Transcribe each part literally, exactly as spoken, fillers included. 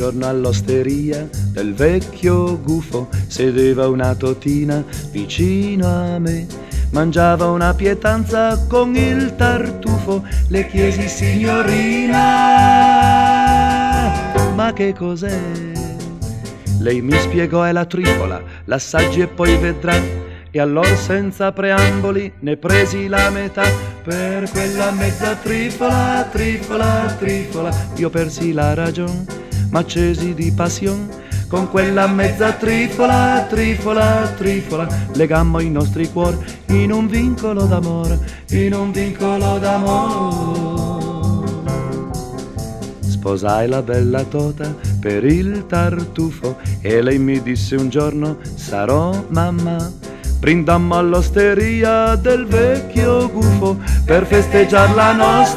giorno all'osteria del vecchio gufo sedeva una totina vicino a me. Mangiava una pietanza con il tartufo. Le chiesi: signorina, ma che cos'è? Lei mi spiegò: è la trifola, l'assaggi e poi vedrà. E allora senza preamboli ne presi la metà. Per quella mezza trifola, trifola, trifola, io persi la ragion, m'accesi di passion. Con quella mezza trifola, trifola, trifola, legammo i nostri cuori in un vincolo d'amore, in un vincolo d'amore. Sposai la bella tota per il tartufo e lei mi disse un giorno: sarò mamma. Brindammo all'osteria del vecchio gufo per festeggiare la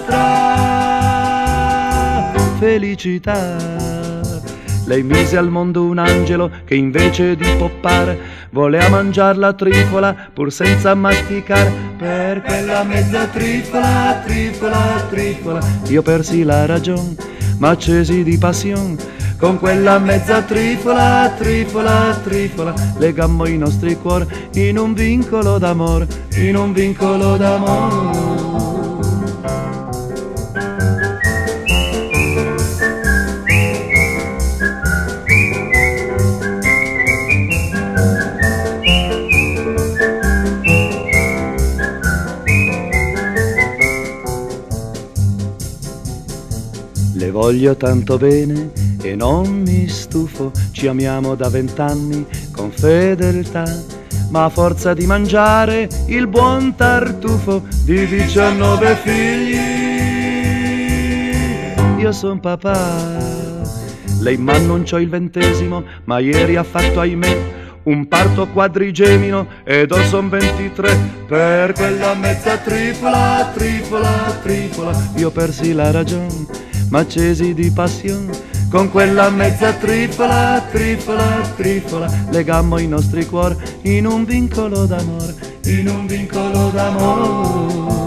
nostra felicità. Lei mise al mondo un angelo che invece di poppare voleva mangiar la trifola pur senza masticare. Per quella mezza trifola, trifola, trifola, io persi la ragion, m'accesi di passion. Con quella mezza trifola, trifola, trifola, legammo i nostri cuori in un vincolo d'amore, in un vincolo d'amore. Le voglio tanto bene e non mi stufo, ci amiamo da vent'anni con fedeltà, ma a forza di mangiare il buon tartufo di diciannove figli io son papà. Lei m'annunciò il ventesimo, ma ieri ha fatto, ahimè, un parto quadrigemino ed ora son ventitré. Per quella mezza trifola, trifola, trifola, io persi la ragion, m'accesi di passion. Con quella mezza trifola, trifola, trifola, legammo i nostri cuori in un vincolo d'amore, in un vincolo d'amore.